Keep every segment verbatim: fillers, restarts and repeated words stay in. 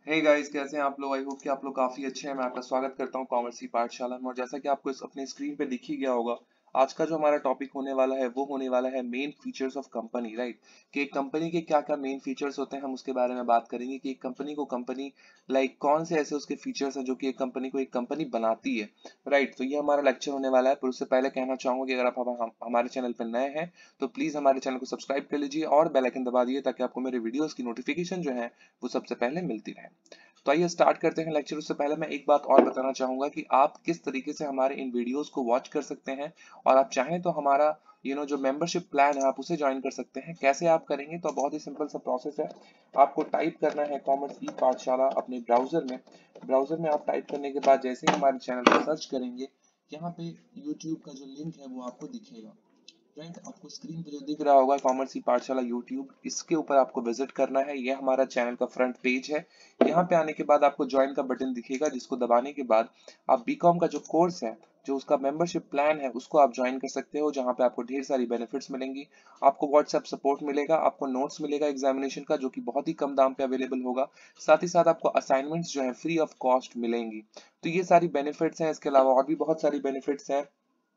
Hey guys, कैसे हैं आप लोग। आई होप कि आप लोग काफी अच्छे हैं। मैं आपका स्वागत करता हूं कॉमर्स की पाठशाला में। और जैसा कि आपको इस अपनी स्क्रीन पे दिख ही गया होगा, आज का जो हमारा टॉपिक होने वाला है वो होने वाला है main features of company, right. कि एक कंपनी के क्या क्या मेन फीचर्स होते हैं, हम उसके बारे में बात करेंगे कि एक कंपनी को कंपनी लाइक कौन से ऐसे उसके फीचर्स हैं जो कि एक कंपनी को एक कंपनी बनाती है, राइट। तो ये हमारा लेक्चर होने वाला है। पर उससे पहले कहना चाहूंगा कि अगर आप हम, हम, हमारे चैनल पर नए हैं तो प्लीज हमारे चैनल को सब्सक्राइब कर लीजिए और बेल आइकन दबा दिए ताकि आपको मेरे वीडियोस की नोटिफिकेशन जो है वो सबसे पहले मिलती रहे। तो आइए स्टार्ट करते हैं लेक्चर। उससे पहले मैं एक बात और बताना चाहूंगा कि आप किस तरीके से हमारे इन वीडियोस को वॉच कर सकते हैं। और आप चाहें तो हमारा यू you नो know, जो मेंबरशिप प्लान है आप उसे ज्वाइन कर सकते हैं। कैसे आप करेंगे, तो बहुत ही सिंपल सा प्रोसेस है। आपको टाइप करना है कॉमर्स ई पाठशाला अपने ब्राउजर में। ब्राउजर में आप टाइप करने के बाद जैसे ही हमारे चैनल को सर्च करेंगे, यहाँ पे यूट्यूब का जो लिंक है वो आपको दिखेगा, राइट। आपको स्क्रीन पे जो दिख रहा होगा कॉमर्स ई पाठशाला यूट्यूब, इसके ऊपर आपको विजिट करना है। ये हमारा चैनल का फ्रंट पेज है। यहाँ पे आने के बाद आपको ज्वाइन का बटन दिखेगा, जिसको दबाने के बाद आप बीकॉम का जो कोर्स है, जो उसका मेंबरशिप प्लान है, उसको आप ज्वाइन कर सकते हो, जहाँ पे आपको ढेर सारी बेनिफिट्स मिलेंगी। आपको व्हाट्सएप सपोर्ट मिलेगा, आपको नोट्स मिलेगा एग्जामिनेशन का जो कि बहुत ही कम दाम पे अवेलेबल होगा। साथ ही साथ आपको असाइनमेंट्स जो है फ्री ऑफ कॉस्ट मिलेंगी। तो ये सारी बेनिफिट्स हैं। इसके अलावा और भी बहुत सारी बेनिफिट्स हैं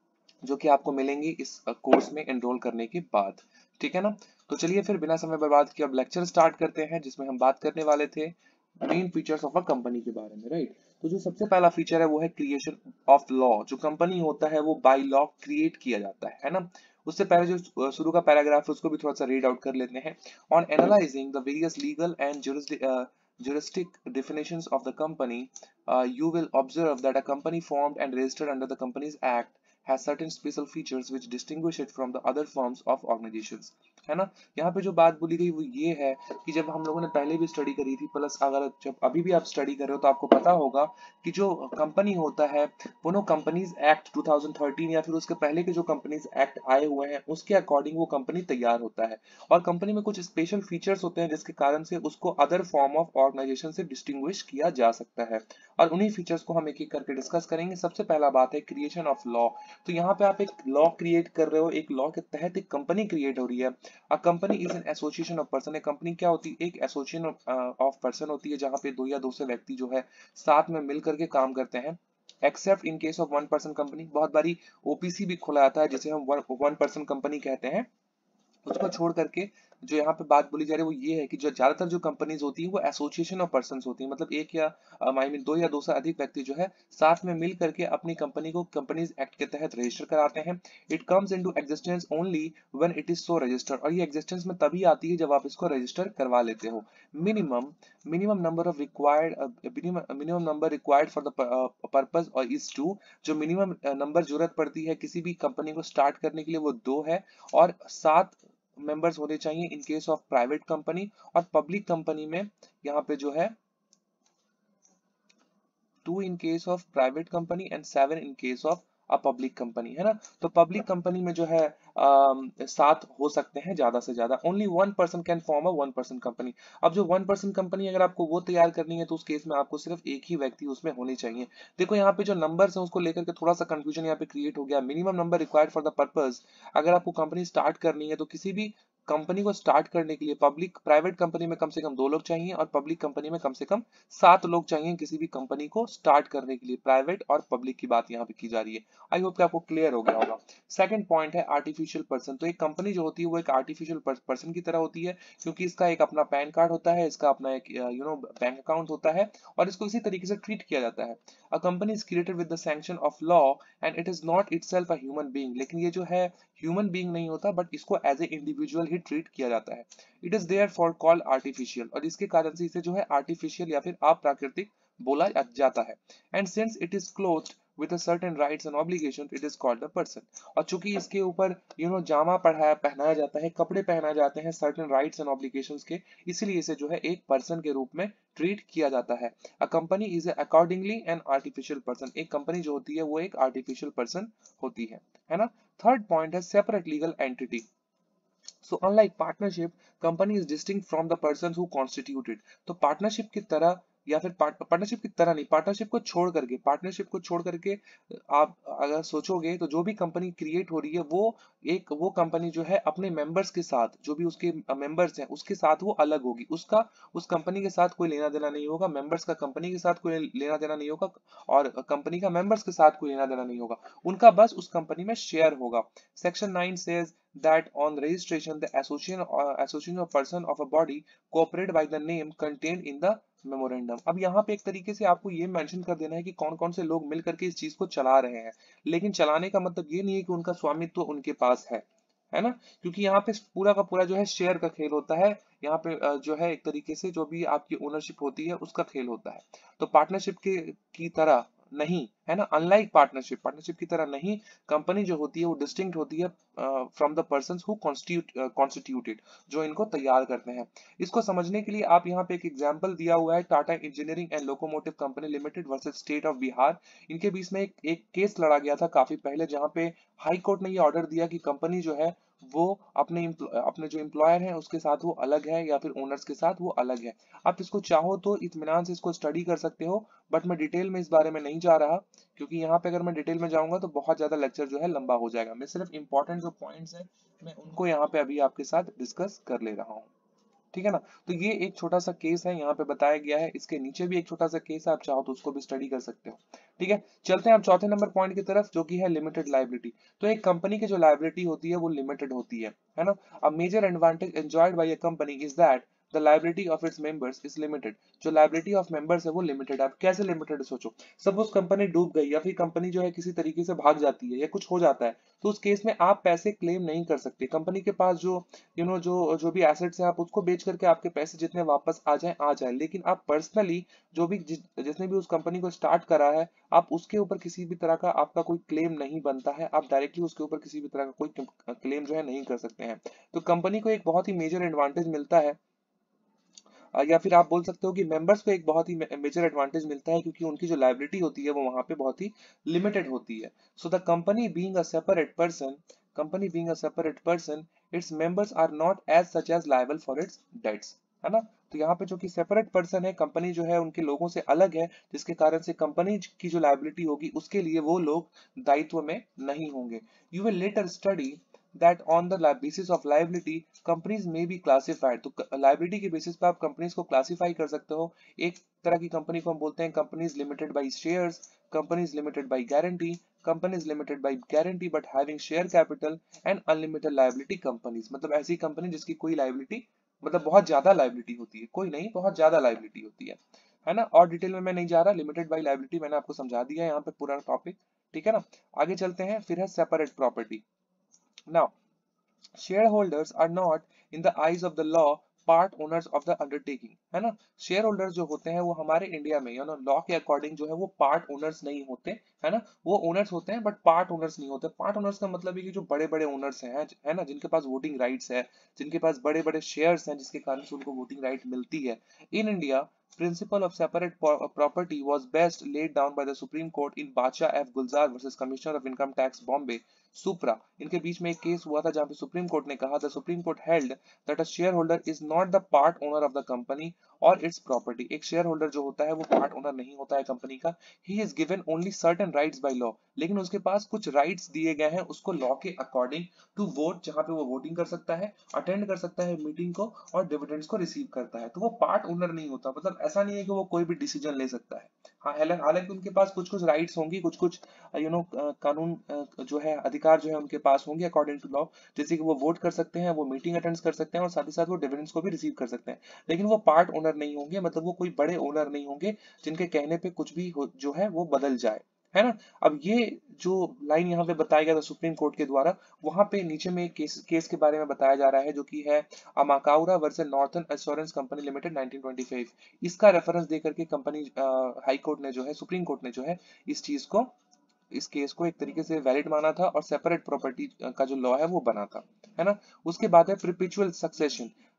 जो कि आपको मिलेंगी इस कोर्स में एनरोल करने के बाद। ठीक है ना। तो चलिए फिर बिना समय बर्बाद किए अब लेक्चर स्टार्ट करते हैं, जिसमें हम बात करने वाले थे main features of a company के बारे में, राइट। तो जो सबसे पहला फीचर है वो है क्रिएशन ऑफ लॉ। जो कंपनी होता है वो बाय लॉ क्रिएट किया जाता है है ना। उससे पहले जो शुरू का पैराग्राफ है उसको भी थोड़ा सा रीड आउट कर लेते हैं। On analysing the various legal and juristic definitions of the company, uh, you will observe that a company formed and registered under the Companies Act has certain special features which distinguish it from the other forms of organizations, है ना। यहाँ पे जो बात बोली गई वो ये है कि जब हम लोगों ने पहले भी स्टडी करी थी, प्लस अगर जब अभी भी आप स्टडी कर रहे हो तो आपको पता होगा कि जो कंपनी होता है वो know companies act two thousand thirteen या फिर उसके पहले के जो कंपनीज एक्ट आए हुए हैं उसके अकॉर्डिंग वो कंपनी तैयार होता है। और कंपनी में कुछ स्पेशल फीचर्स होते हैं जिसके कारण से उसको अदर फॉर्म ऑफ ऑर्गेनाइजेशन से डिस्टिंग्विश किया जा सकता है। और उन्हीं फीचर्स को हम एक एक करके डिस्कस करेंगे। सबसे पहला बात है क्रिएशन ऑफ लॉ। तो यहाँ पे आप एक लॉ क्रिएट कर रहे हो, एक लॉ के तहत एक कंपनी क्रिएट हो रही है। A company is an association of person. एक कंपनी क्या होती है, एक एसोसिएशन ऑफ पर्सन होती है जहाँ पे दो या दो से व्यक्ति जो है साथ में मिल करके काम करते हैं। Except in case of one person company, बहुत बारी ओपीसी भी खोला जाता है जिसे हम वन पर्सन कंपनी कहते हैं। उसको छोड़ करके जो यहाँ पे बात बोली जा रही है वो ये है कि जो ज्यादातर जो कंपनीज होती है वो एसोसिएशन ऑफ पर्संस होती है। मतलब एक या आई मीन दो या दो से अधिक व्यक्ति जो है साथ में मिल करके अपनी कंपनी को कंपनीज एक्ट के तहत रजिस्टर कराते हैं। It comes into existence only when it is so registered. और ये एग्जिस्टेंस में तभी आती है जब आप इसको रजिस्टर करवा लेते हो। Minimum minimum number of required minimum number required for the purpose और इज टू। जो मिनिमम नंबर जरूरत पड़ती है किसी भी कंपनी को स्टार्ट करने के लिए वो दो है। और सात मेंबर्स होने चाहिए in case of private company. और पब्लिक कंपनी में यहाँ पे जो है two in case of private company and seven in case of a public company, है ना। तो पब्लिक कंपनी में जो है अम, सात हो सकते हैं ज्यादा से ज्यादा। Only one person can form a one person company. अब जो वन पर्सन कंपनी अगर आपको वो तैयार करनी है तो उस केस में आपको सिर्फ एक ही व्यक्ति उसमें होने चाहिए। देखो यहाँ पे जो नंबर्स हैं उसको लेकर के थोड़ा सा कंफ्यूजन यहाँ पे क्रिएट हो गया। Minimum number required for the purpose, अगर आपको कंपनी स्टार्ट करनी है तो किसी भी कंपनी को स्टार्ट करने के लिए पब्लिक प्राइवेट कंपनी में कम से कम दो लोग चाहिए और पब्लिक कंपनी में कम से कम सात लोग चाहिए किसी भी कंपनी को स्टार्ट करने के लिए। प्राइवेट और पब्लिक की बात यहाँ पे की जा रही है। आई होप कि आपको क्लियर हो गया होगा। सेकंड पॉइंट है आर्टिफिशियल पर्सन। तो एक कंपनी जो होती है वो एक आर्टिफिशियल पर्सन की तरह होती है, क्योंकि इसका एक अपना पैन कार्ड होता है, इसका अपना एक यू नो बैंक अकाउंट होता है और इसको इसी तरीके से ट्रीट किया जाता है। A company is created with the sanction of law and it is not itself a human being. लेकिन ये जो है ह्यूमन बीइंग नहीं होता, बट इसको एज ए इंडिविजुअल ही ट्रीट किया जाता है। It is therefore called artificial, और इसके कारण से इसे जो है आर्टिफिशियल या फिर अप्राकृतिक बोला जाता है। And since it is clothed with a certain rights and obligations, it is called a person। और चूंकि इसके ऊपर यू नो जामा पढ़ाया पहनाया जाता है, कपड़े पहनाए जाते हैं certain rights and obligations के, इसीलिए इसे जो है एक पर्सन के रूप में ट्रीट किया जाता है। a company is accordingly an artificial person। एक कंपनी जो होती है वो एक आर्टिफिशियल पर्सन होती है है ना। थर्ड पॉइंट है separate legal entity. So unlike partnership, company is distinct from the persons who constitute it। तो पार्टनरशिप की तरह या फिर पार्टनरशिप की तरह नहीं, पार्टनरशिप को छोड़ करके, पार्टनरशिप को छोड़ करके आप अगर सोचोगे तो जो भी कंपनी क्रिएट हो रही है वो एक वो कंपनी जो है अपने मेंबर्स के साथ, जो भी उसके मेंबर्स हैं उसके साथ वो अलग होगी, उसका उस कंपनी के साथ कोई लेना देना नहीं होगा, मेंबर्स का कंपनी के साथ कोई लेना देना नहीं होगा और कंपनी का मेंबर्स के साथ कोई लेना देना नहीं होगा, उनका बस उस कंपनी में शेयर होगा। Section nine says that on registration the association uh, association of person of a body cooperated by the name contained in the memorandum. अब यहाँ पे एक तरीके से आपको ये मेंशन कर देना है कि कौन कौन से लोग मिल करके इस चीज को चला रहे हैं, लेकिन चलाने का मतलब ये नहीं है कि उनका स्वामित्व उनके पास है, है ना, क्योंकि यहाँ पे पूरा का पूरा जो है शेयर का खेल होता है, यहाँ पे अ, जो है एक तरीके से जो भी आपकी ओनरशिप होती है उसका खेल होता है। तो पार्टनरशिप के की तरह नहीं, है ना, अनलाइक पार्टनरशिप, पार्टनरशिप की तरह नहीं, कंपनी जो होती है वो डिस्टिंक्ट होती है from the persons who constitute constituted, जो इनको तैयार करते हैं। इसको समझने के लिए आप यहाँ पे एक एग्जांपल दिया हुआ है, Tata engineering and locomotive company limited versus state of Bihar. इनके बीच में एक, एक केस लड़ा गया था काफी पहले, जहां पे हाई कोर्ट ने ये ऑर्डर दिया कि कंपनी जो है वो अपने अपने जो एम्प्लॉयर है उसके साथ वो अलग है या फिर ओनर्स के साथ वो अलग है। आप इसको चाहो तो इत्मीनान से इसको स्टडी कर सकते हो, बट मैं डिटेल में इस बारे में नहीं जा रहा, क्योंकि यहाँ पे अगर मैं डिटेल में जाऊंगा तो बहुत ज्यादा लेक्चर जो है लंबा हो जाएगा। मैं सिर्फ इंपॉर्टेंट जो पॉइंट्स है मैं उनको यहाँ पे अभी आपके साथ डिस्कस कर ले रहा हूँ, ठीक है ना। तो ये एक छोटा सा केस है यहाँ पे बताया गया है, इसके नीचे भी एक छोटा सा केस है, आप चाहो तो उसको भी स्टडी कर सकते हो, ठीक है। चलते हैं अब चौथे नंबर पॉइंट की तरफ, जो कि है लिमिटेड लायबिलिटी। तो एक कंपनी की जो लायबिलिटी होती है वो लिमिटेड होती है है ना। A major advantage enjoyed by a company is that the liability of its members is limited. जो लायबिलिटी ऑफ मेंबर्स है वो लिमिटेड है। अब कैसे लिमिटेड, सोचो सपोज कंपनी डूब गई या फिर कंपनी जो है किसी तरीके से भाग जाती है या कुछ हो जाता है, तो उस केस में आप पैसे क्लेम नहीं कर सकते। कंपनी के पास जो यू नो जो जो भी एसेट्स है आप उसको बेच करके आपके पैसे जितने वापस आ जाए आ जाए, लेकिन आप पर्सनली जो भी जि, जिसने भी उस कंपनी को स्टार्ट करा है, आप उसके ऊपर किसी भी तरह का आपका कोई क्लेम नहीं बनता है, आप डायरेक्टली उसके ऊपर किसी भी तरह का कोई क्लेम जो है नहीं कर सकते हैं। तो कंपनी को एक बहुत ही मेजर एडवांटेज मिलता है, अ, या फिर आप बोल सकते हो कि मेंबर्स को एक बहुत ही मेजर एडवांटेज मिलता है, क्योंकि उनकी जो लायबिलिटी होती है वो वहां पे बहुत ही लिमिटेड होती है। So the company being a separate person, company being a separate person, its members are not as such as liable for its debts, है ना। तो यहाँ पे जो कि सेपरेट पर्सन है, कंपनी जो है उनके लोगों से अलग है, जिसके कारण से कंपनी की जो लायबिलिटी होगी उसके लिए वो लोग दायित्व में नहीं होंगे। You will later study that on the basis of liability companies may be classified। तो liability के basis पे आप companies को classify कर सकते हो। एक तरह की कंपनी को हम बोलते हैं companies limited by shares, companies limited by guarantee, companies limited by guarantee but having share capital and unlimited liability companies। मतलब ऐसी कंपनी जिसकी कोई liability, मतलब बहुत ज्यादा liability होती है, कोई नहीं बहुत ज्यादा liability होती है, है ना। और डिटेल में मैं नहीं जा रहा, लिमिटेड बाय लायबिलिटी मैंने आपको समझा दिया है यहाँ पे पूरा टॉपिक, ठीक है ना। आगे चलते हैं, फिर है separate property. Now, shareholders are not in the eyes of the law part owners of the undertaking, है ना। शेयर होल्डर्स जो होते हैं वो हमारे इंडिया में, यू नो, लॉ के अकॉर्डिंग जो है वो पार्ट ओनर्स नहीं होते, है ना। वो ओनर्स होते हैं बट पार्ट ओनर्स नहीं होते। पार्ट ओनर्स का मतलब है कि जो बड़े बड़े ओनर्स हैं, है ना, जिनके पास वोटिंग राइट्स है, जिनके पास बड़े बड़े शेयर्स हैं, जिसके कारण से उनको वोटिंग राइट मिलती है। In India principle of separate property was best laid down by the Supreme Court in Bacha F. Gulzar versus Commissioner of Income Tax Bombay, supra. इनके बीच में एक केस हुआ था जहां पे सुप्रीम कोर्ट ने कहा था, supreme court held that a shareholder is not the part owner of the company और इट्स प्रॉपर्टी। एक शेयर होल्डर जो होता है वो पार्ट ओनर नहीं होता है कंपनी का। He is given only certain rights by law, लेकिन उसके पास कुछ राइट्स दिए गए हैं उसको लॉ के अकॉर्डिंग टू वोट, जहां पे वो वोटिंग कर सकता है, अटेंड कर सकता है मीटिंग को और डिविडेंड्स को रिसीव करता है। तो वो पार्ट ओनर नहीं होता, मतलब ऐसा नहीं है कि वो कोई भी डिसीजन ले सकता है। हाँ, हालांकि उनके पास कुछ कुछ राइट्स होंगी, कुछ कुछ यू नो कानून अ, जो है अधिकार जो है उनके पास होंगे अकॉर्डिंग टू लॉ, जैसे कि वो वोट कर सकते हैं, वो मीटिंग अटेंड कर सकते हैं और साथ ही साथ वो डिविडेंड्स को भी रिसीव कर सकते हैं, लेकिन वो पार्ट ओनर नहीं होंगे, मतलब वो कोई बड़े ओनर नहीं होंगे जिनके कहने पे कुछ भी हो, जो है वो बदल जाए, है ना। अब ये जो लाइन यहाँ पे बताया गया था सुप्रीम कोर्ट के द्वारा, वहां पे नीचे में एक केस केस के बारे में बताया जा रहा है, जो कि है Macaura versus northern assurance company limited nineteen twenty five. इसका रेफरेंस देकर के कंपनी हाई कोर्ट ने जो है, सुप्रीम कोर्ट ने जो है इस चीज को, इस केस को एक तरीके से वैलिड माना था और सेपरेट प्रॉपर्टी का जो लॉ है वो बना था, है ना। उसके बाद है perpetual succession.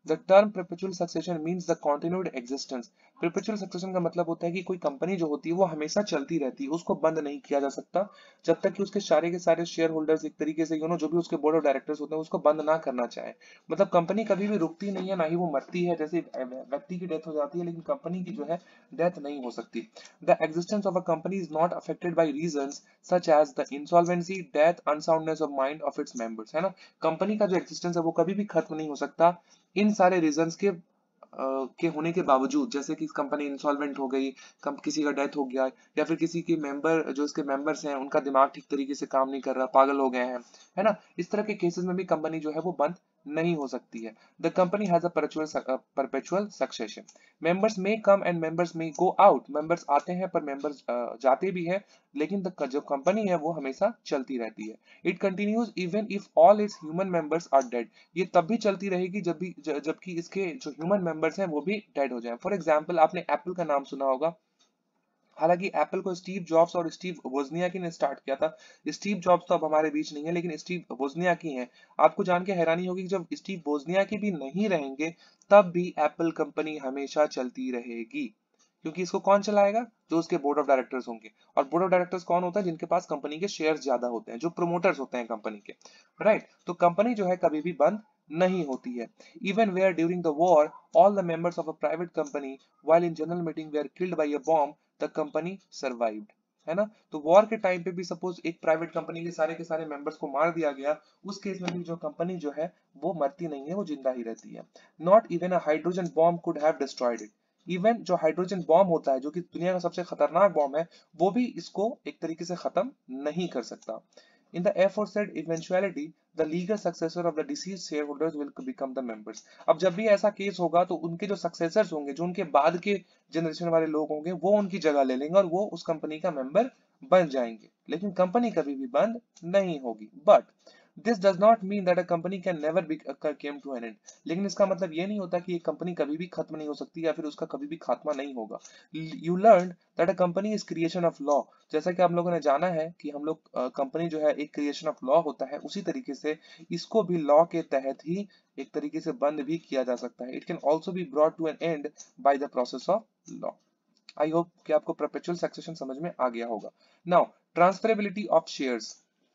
The term perpetual succession means the continued existence. perpetual succession का मतलब होता है कि कोई कंपनी जो होती है वो हमेशा चलती रहती है, उसको बंद नहीं किया जा सकता जब तक कि उसके सारे के सारे शेयर होल्डर्स एक तरीके से यू नो जो भी उसके बोर्ड ऑफ डायरेक्टर्स होते हैं उसको बंद ना करना चाहे। मतलब कंपनी कभी भी रुकती नहीं है, ना ही वो मरती है। जैसे व्यक्ति की डेथ हो जाती है लेकिन कंपनी की जो है डेथ नहीं हो सकती। The existence of a company is not affected by reasons such as the insolvency, death, unsoundness of mind of its members, है ना। कंपनी का जो एग्जिस्टेंस है वो कभी भी खत्म नहीं हो सकता इन सारे रीजंस के अ, के होने के बावजूद। जैसे कि कंपनी इंसॉल्वेंट हो गई, कम किसी का डेथ हो गया, या फिर किसी के मेंबर जो इसके मेंबर्स हैं उनका दिमाग ठीक तरीके से काम नहीं कर रहा, पागल हो गए हैं, है ना। इस तरह के केसेस में भी कंपनी जो है वो बंद नहीं हो सकती है। The company has a perpetual perpetual succession. Members में कम एंड मेंबर्स में गो आउट। मेंबर्स आते हैं पर मेंबर्स जाते भी हैं, लेकिन द जो कंपनी है वो हमेशा चलती रहती है। It continues even if all its human members are dead. ये तब भी चलती रहेगी जब भी ज- जबकि इसके जो ह्यूमन मेंबर्स हैं वो भी डेड हो जाएं। फॉर एग्जांपल आपने एप्पल का नाम सुना होगा। हालांकि एप्पल को स्टीव जॉब्स और स्टीव वोजनियाकी ने स्टार्ट किया था। स्टीव जॉब्स तो अब हमारे बीच नहीं है, लेकिन स्टीव वोजनियाकी हैं। आपको जान के हैरानी होगी कि जब स्टीव वोजनियाकी भी नहीं रहेंगे तब भी एप्पल कंपनी हमेशा चलती रहेगी, क्योंकि इसको कौन चलाएगा? जो उसके बोर्ड ऑफ डायरेक्टर्स होंगे। और बोर्ड ऑफ डायरेक्टर्स कौन होता है? जिनके पास कंपनी के शेयर्स ज्यादा होते हैं, जो प्रोमोटर्स होते हैं कंपनी के, राइट। तो कंपनी जो है कभी भी बंद नहीं होती है। Even where during the war all the members of a private company while in general meeting were killed by a bomb, the company survived, है ना। तो वॉर के टाइम पे भी सपोज एक प्राइवेट कंपनी के सारे के सारे मेंबर्स को मार दिया गया, उस केस में भी जो कंपनी जो है वो मरती नहीं है, वो जिंदा ही रहती है। Not even a hydrogen bomb could have destroyed it. Even जो हाइड्रोजन बॉम्ब होता है, जो कि दुनिया का सबसे खतरनाक बॉम्ब है, वो भी इसको एक तरीके से खत्म नहीं कर सकता। In the aforesaid eventuality, the legal successor of the deceased shareholders will become the members. अब जब भी ऐसा केस होगा तो उनके जो सक्सेसर्स होंगे, जो उनके बाद के जनरेशन वाले लोग होंगे, वो उनकी जगह ले लेंगे और वो उस कंपनी का मेंबर बन जाएंगे। लेकिन कंपनी कभी भी बंद नहीं होगी। But this does not mean that a company can never be came to an end. लेकिन इसका मतलब ये नहीं होता कि एक कंपनी कभी भी खत्म नहीं हो सकती या फिर उसका कभी भी खात्मा नहीं होगा। You learn that a company is creation of law. जैसा कि आप लोगों ने जाना है कि हम लोग कंपनी जो है एक क्रिएशन ऑफ लॉ होता है, उसी तरीके से इसको भी लॉ के तहत ही एक तरीके से बंद भी किया जा सकता है। It can also be brought to an end by the process of law. I hope कि आपको परपेचुअल सक्सेशन समझ में आ गया होगा। Now transferability of shares.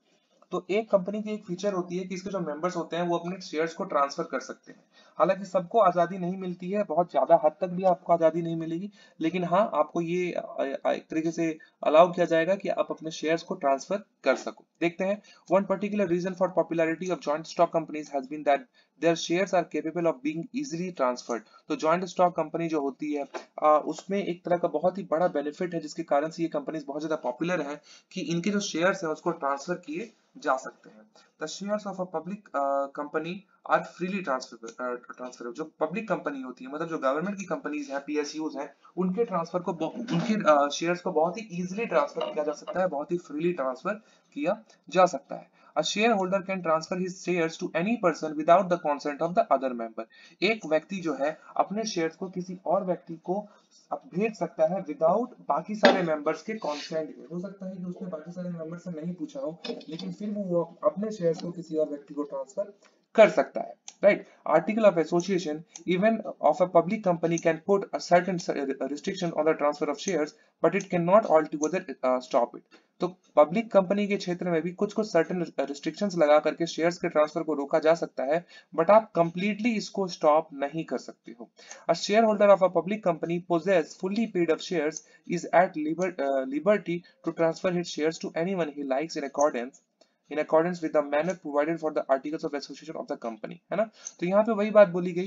तो एक कंपनी की एक फीचर होती है कि इसके जो मेंबर्स होते हैं वो अपने शेयर्स को ट्रांसफर कर सकते हैं। हालांकि सबको आजादी नहीं मिलती है, बहुत ज्यादा हद तक भी आपको आजादी नहीं मिलेगी, लेकिन हाँ आपको ये अ, अ, एक तरीके से अलाउ किया जाएगा कि आप अपने शेयर्स को ट्रांसफर कर सको। देखते हैं। One particular reason for popularity of joint stock companies has been that their shares are capable of being easily transferred. तो जॉइंट स्टॉक कंपनी जो होती है अ, उसमें एक तरह का बहुत ही बड़ा बेनिफिट है, जिसके कारण से ये कंपनीज बहुत ज्यादा पॉपुलर है कि इनके जो शेयर्स है उसको ट्रांसफर किए जा सकते हैं। The shares of a public uh, company are freely transfer transfer. जो पब्लिक कंपनी होती है, मतलब जो गवर्नमेंट की कंपनीज हैं, पीएसयूज हैं, उनके ट्रांसफर को उनके शेयर्स को बहुत ही इजीली ट्रांसफर किया जा सकता है, बहुत ही फ्रीली ट्रांसफर किया जा सकता है। A shareholder can transfer his shares to any person without the consent of the other member. एक व्यक्ति जो है अपने शेयर्स को किसी और व्यक्ति को भेज सकता है विदाउट बाकी सारे मेंबर्स के कॉन्सेंट के। हो सकता है कि उसने बाकी सारे मेंबर से नहीं पूछा हो, लेकिन फिर वो अपने शेयर्स को किसी और व्यक्ति को ट्रांसफर कर सकता है, right. Article of association even of a public company can put a certain restriction on the transfer of shares, but it can not altogether stop it. तो पब्लिक कंपनी के क्षेत्र में भी कुछ कुछ सर्टेन रिस्ट्रिक्शंस लगा करके shares के ट्रांसफर को रोका जा सकता है, बट आप कंप्लीटली इसको स्टॉप नहीं कर सकते हो। A shareholder of a public company possess fully paid up shares is at liber, uh, liberty to transfer his shares to anyone he likes in accordance in accordance with the manner provided for the articles of association of the company, है ना। तो यहाँ पे वही बात बोली गई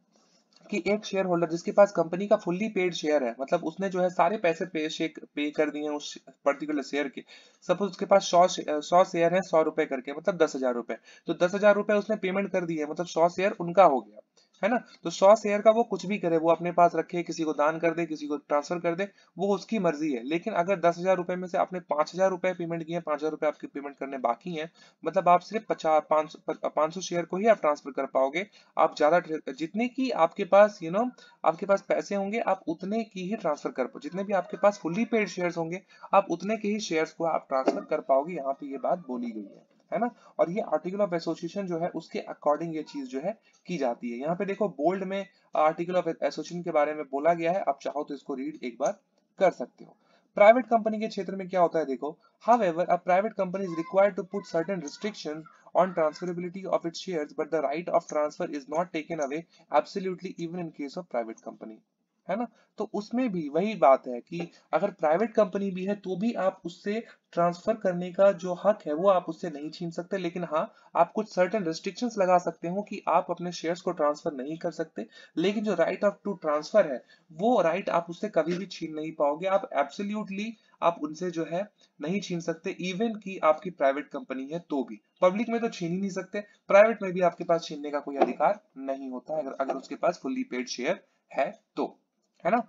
कि एक शेयर होल्डर जिसके पास कंपनी का फुल्ली पेड शेयर है, मतलब उसने जो है सारे पैसे पे शेक पे कर दिए हैं उस पर्टिकुलर शेयर के। सपोज उसके पास सौ सौ शेयर है, सौ रुपए करके, मतलब दस हजार रुपए। तो दस हजार रुपए उसने पेमेंट कर दिए, मतलब सौ शेयर उनका हो गया, है ना। तो सौ शेयर का वो कुछ भी करे, वो अपने पास रखे, किसी को दान कर दे, किसी को ट्रांसफर कर दे, वो उसकी मर्जी है। लेकिन अगर दस हजार रुपए में से आपने पांच हजार रुपए पेमेंट किए, पांच हजार रुपए आपके पेमेंट करने बाकी हैं, मतलब आप सिर्फ पचास पांच पांच सौ शेयर को ही आप ट्रांसफर कर पाओगे। आप ज्यादा जितने की आपके पास यू नो आपके पास पैसे होंगे, आप उतने की ही ट्रांसफर कर पाओ। जितने भी आपके पास फुल्ली पेड शेयर्स होंगे, आप उतने के ही शेयर्स को आप ट्रांसफर कर पाओगे। यहाँ पे ये बात बोली गई है है ना। और ये आर्टिकल ऑफ एसोसिएशन जो है उसके अकॉर्डिंग ये चीज जो है की जाती है। यहाँ पे देखो बोल्ड में आर्टिकल ऑफ एसोसिएशन के बारे में बोला गया है, आप चाहो तो इसको रीड एक बार कर सकते हो। प्राइवेट कंपनी के क्षेत्र में क्या होता है देखो, however a private company is required to put certain restrictions on transferability of its shares, but the right of transfer is not taken away absolutely even in case of private company, है ना। तो उसमें भी वही बात है कि अगर प्राइवेट कंपनी भी है तो भी आप उससे ट्रांसफर करने का जो हक है वो आप उससे नहीं छीन सकते, लेकिन हाँ आप कुछ सर्टेन रिस्ट्रिक्शंस लगा सकते हो कि आप अपने शेयर्स को ट्रांसफर नहीं कर सकते, लेकिन जो राइट ऑफ टू ट्रांसफर है वो राइट आप उससे कभी भी छीन नहीं पाओगे। आप एब्सोल्युटली आप उनसे जो है नहीं छीन सकते, इवन कि आपकी प्राइवेट कंपनी है तो भी। पब्लिक में तो छीन ही नहीं सकते, प्राइवेट में भी आपके पास छीनने का कोई अधिकार नहीं होता अगर अगर उसके पास फुल्ली पेड शेयर है तो, है ना।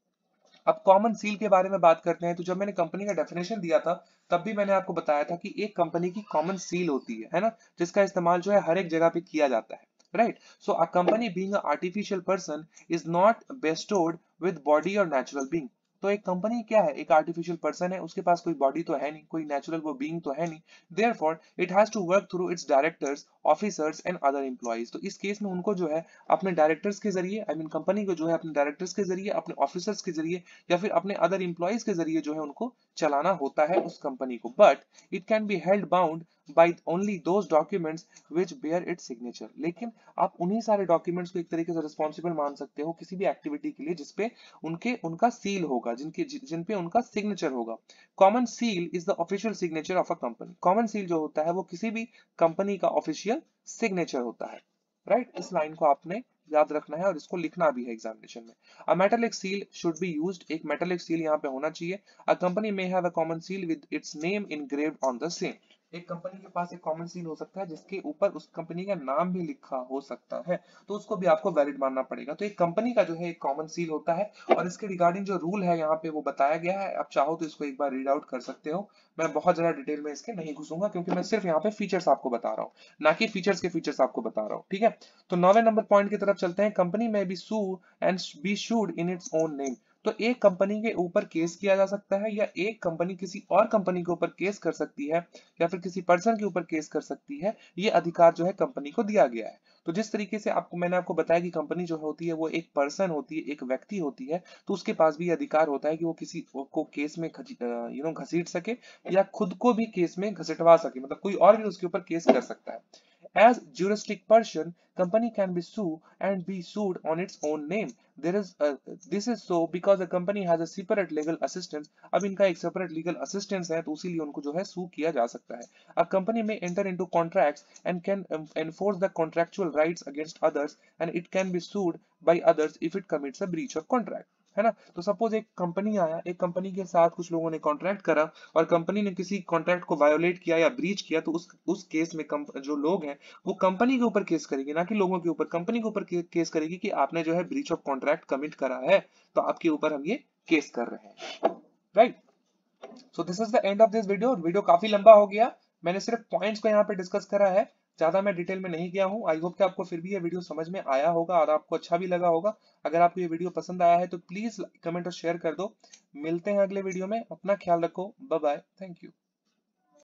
अब कॉमन सील के बारे में बात करते हैं। तो जब मैंने कंपनी का डेफिनेशन दिया था तब भी मैंने आपको बताया था कि एक कंपनी की कॉमन सील होती है है ना, जिसका इस्तेमाल जो है हर एक जगह पे किया जाता है, right. So a company being a artificial person is not bestowed with body और नेचुरल बीइंग। तो एक कंपनी क्या है, एक आर्टिफिशियल पर्सन है, उसके पास कोई बॉडी तो है नहीं, कोई नेचुरल वो बीइंग तो है नहीं। Therefore it has to work through its directors, officers and other employees. तो इस केस में उनको जो है अपने डायरेक्टर्स के जरिए, आई मीन कंपनी को जो है अपने डायरेक्टर्स के जरिए, अपने ऑफिसर्स के जरिए या फिर अपने अदर एम्प्लॉइज के जरिए जो है उनको चलाना होता है उस कंपनी को। But it can be held bound by only those documents which bear its signature. लेकिन आप उन्हीं सारे डॉक्यूमेंट्स को एक तरीके से रिस्पॉन्सिबल मान सकते हो किसी भी एक्टिविटी के लिए जिसपे उनके उनका सील होगा, जिनके जिन पे उनका सिग्नेचर होगा। Common seal is the official signature of a company. Common seal जो होता है वो किसी भी कंपनी का ऑफिशियल सिग्नेचर होता है, राइट right? इस लाइन को आपने याद रखना है और इसको लिखना भी है एग्जामिनेशन में। A metallic seal should be used. एक मेटालिक सील यहाँ पे होना चाहिए। A company may have a common seal with its name engraved on the same. एक कंपनी के पास एक कॉमन सील हो सकता है जिसके ऊपर उस कंपनी का नाम भी लिखा हो सकता है, तो उसको भी आपको वैलिड मानना पड़ेगा। तो एक कंपनी का जो है एक कॉमन सील होता है और इसके रिगार्डिंग जो रूल है यहाँ पे वो बताया गया है। आप चाहो तो इसको एक बार रीड आउट कर सकते हो। मैं बहुत ज्यादा डिटेल में इसके नहीं घुसूंगा क्योंकि मैं सिर्फ यहाँ पे फीचर्स आपको बता रहा हूँ, ना कि फीचर्स के फीचर्स आपको बता रहा हूँ, ठीक है। तो नौवे नंबर पॉइंट की तरफ चलते हैं। कंपनी में be sued and be sued in its own name. तो एक कंपनी के ऊपर केस किया जा सकता है या एक कंपनी किसी और कंपनी के ऊपर केस कर सकती है या फिर किसी पर्सन के ऊपर केस कर सकती है। ये अधिकार जो है कंपनी को दिया गया है। तो जिस तरीके से आपको मैंने आपको बताया कि कंपनी जो होती है वो एक पर्सन होती है, एक व्यक्ति होती है, तो उसके पास भी अधिकार होता है कि वो किसी को केस में यू नो घसीट सके या खुद को भी केस में घसीटवा सके, मतलब कोई और भी उसके ऊपर केस कर सकता है। As juristic person, company can be sued and be sued on its own name. There is a, this is so because the company has a separate legal assistance. अब इनका एक separate legal assistance है तो इसीलिए उनको जो है sue किया जा सकता है। A company may enter into contracts and can um, enforce the contractual rights against others, and it can be sued by others if it commits a breach of contract. है ना। तो सपोज एक company आया, एक company के साथ कुछ लोगों ने कॉन्ट्रैक्ट करा और कंपनी ने किसी कॉन्ट्रैक्ट को वायोलेट किया या ब्रीच किया, तो उस उस केस में जो लोग हैं वो कंपनी के ऊपर केस करेगी, ना कि लोगों के ऊपर। कंपनी के ऊपर केस करेगी कि आपने जो है ब्रीच ऑफ कॉन्ट्रैक्ट कमिट करा है, तो आपके ऊपर हम ये केस कर रहे हैं, right. So this is the end of this video. Video काफी लंबा हो गया, मैंने सिर्फ पॉइंट्स को यहाँ पे डिस्कस करा है, ज्यादा मैं डिटेल में नहीं गया हूँ। आई होप कि आपको फिर भी ये वीडियो समझ में आया होगा और आपको अच्छा भी लगा होगा। अगर आपको ये वीडियो पसंद आया है तो प्लीज कमेंट और शेयर कर दो। मिलते हैं अगले वीडियो में, अपना ख्याल रखो, बाय बाय, थैंक यू।